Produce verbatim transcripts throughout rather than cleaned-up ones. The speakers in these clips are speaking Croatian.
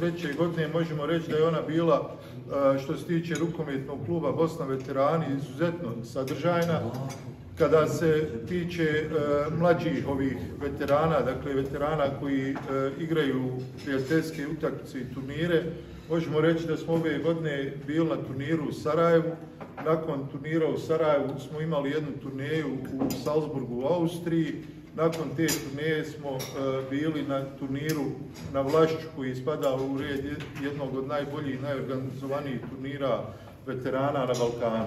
treće godine možemo reći da je ona bila, što se tiče rukometnog kluba Bosna veterani, izuzetno sadržajna. Kada se tiče e, mlađih ovih veterana, dakle veterana koji e, igraju prijateljske utakmice i turnire, možemo reći da smo ove godine bili na turniru u Sarajevu. Nakon turnira u Sarajevu smo imali jednu turneju u Salzburgu u Austriji. Nakon te turneje smo e, bili na turniru na Vlašću koji spada u red jednog od najboljih, najorganizovanijih turnira veterana na Balkanu.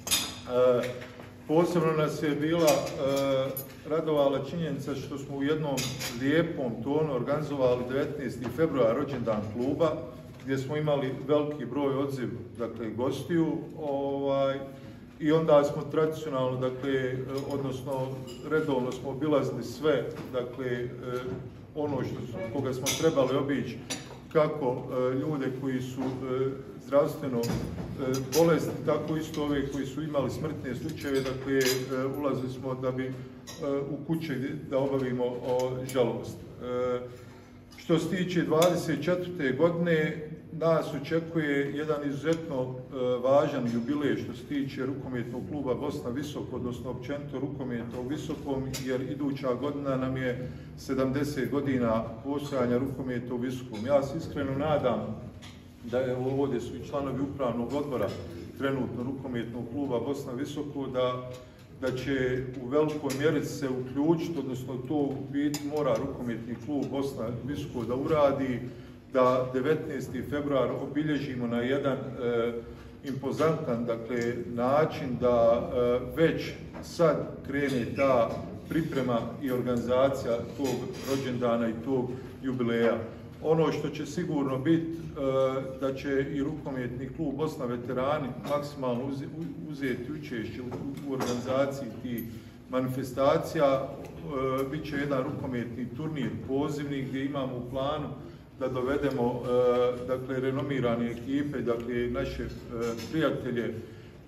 E, Posebno nas je bila e, radovala činjenica što smo u jednom lijepom tonu organizovali devetnaesti februar rođendan kluba, gdje smo imali veliki broj odziv, dakle, gostiju, ovaj, i onda smo tradicionalno, dakle, odnosno redovno smo obilazili sve, dakle, e, ono što, koga smo trebali obići, kako e, ljude koji su e, zdravstveno e, bolesni, tako isto ove koji su imali smrtne slučajeve, dakle, e, ulazili smo da bi e, u kuće da obavimo o, žalost. E, što se tiče dvadeset četvrte godine, nas očekuje jedan izuzetno e, važan jubilej što se tiče rukometnog kluba Bosna Visoko, odnosno općenito rukometa u Visokom, jer iduća godina nam je sedamdeset godina postojanja rukometa u Visokom. Ja se iskreno nadam da je ovdje su i članovi upravnog odbora trenutno rukometnog kluba Bosna Visoko, da, da će u velikoj mjeri se uključiti, odnosno to biti mora rukometni klub Bosna Visoko da uradi, da devetnaesti februar obilježimo na jedan e, impozantan, dakle, način, da e, već sad krene ta priprema i organizacija tog rođendana i tog jubileja. Ono što će sigurno biti, e, da će i rukometni klub Bosna veterani maksimalno uze, uzeti učešće u, u organizaciji tih manifestacija. E, bit će jedan rukometni turnir pozivni gdje imamo u planu da dovedemo e, dakle, renomirane ekipe, dakle, naše e, prijatelje, e,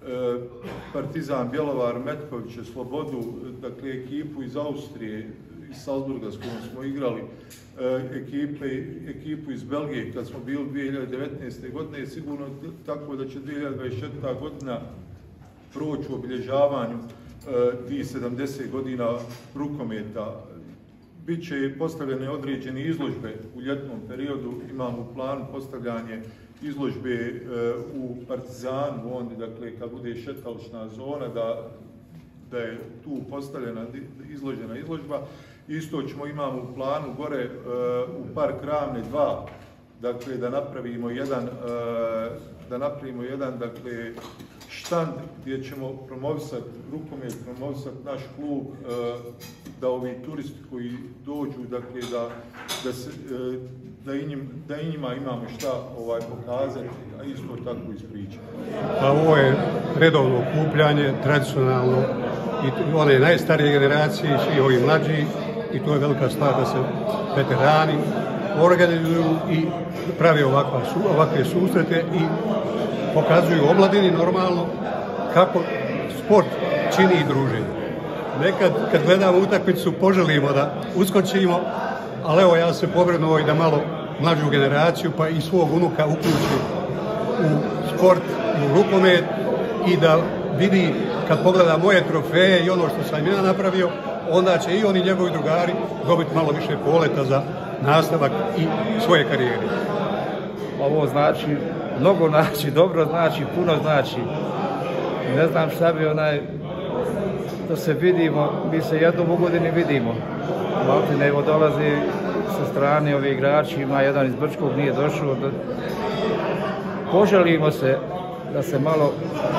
Partizan Bjelovar, Metkoviće, Slobodu, dakle, ekipu iz Austrije, iz Salzburga s kojom smo igrali, e, ekipe, ekipu iz Belgije kad smo bili dvije hiljade devetnaeste. godine, sigurno tako da će dvije hiljade dvadeset četvrta. godina proći u obilježavanju e, tih sedamdeset godina rukometa. Biće postavljene određene izložbe u ljetnom periodu, imamo u planu postavljanje izložbe e, u Partizanu, onda, dakle, kad bude šetališna zona, da, da je tu postavljena, izložena izložba. Isto ćemo imamo u planu gore e, u Park Ravne dva, dakle, da napravimo jedan, e, da napravimo jedan, dakle, štand gdje ćemo promovisati rukomet, promovisati naš klub, da ovi turisti koji dođu, dakle, da, da, se, da, i njim, da i njima imamo šta ovaj, pokazati, a isto tako ispričati. Pa ovo je redovno okupljanje, tradicionalno, i one najstarije generacije, svi ovi mlađi, i to je velika stvar da se veterani organizuju i prave ovakva, ovakve susrete i pokazuju omladini normalno kako sport čini i druženje. Nekad kad gledamo utakmicu poželimo da uskočimo, ali evo ja se pobrinuo i da malo mlađu generaciju pa i svog unuka uključi u sport, u rukomet i da vidi kad pogleda moje trofeje i ono što sam ja napravio, onda će i oni i njegovi drugari dobiti malo više poleta za nastavak i svoje karijere. Ovo znači mnogo znači, dobro znači, puno znači. Ne znam šta bi onaj, da se vidimo, mi se jednom u godini vidimo. Maltene, evo dolazi sa strane ovi igrači, ima jedan iz Brčkog, nije došao. Da... Poželimo se da se malo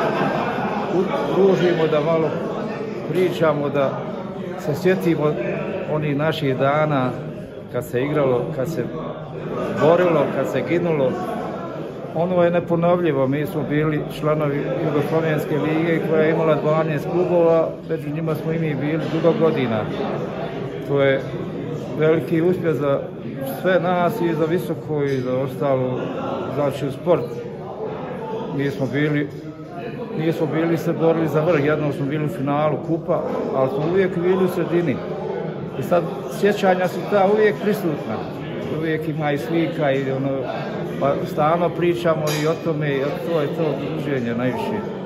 udružimo, da malo pričamo, da se sjetimo onih naših dana kad se igralo, kad se borilo, kad se ginulo. Ono je neponovljivo, mi smo bili članovi Jugoslovenske lige koja je imala dvanaest klubova, među njima smo i mi bili dugo godina. To je veliki uspjeh za sve nas i za Visoko i za ostalo, znači u sport. Mi smo bili, nismo bili se borili za vrh, jednom smo bili u finalu kupa, ali smo uvijek bili u sredini. I sad sjećanja su ta uvijek prisutna. uvijek ima i slika i ono, pa stalno pričamo i o tome, to je to druženje najviše.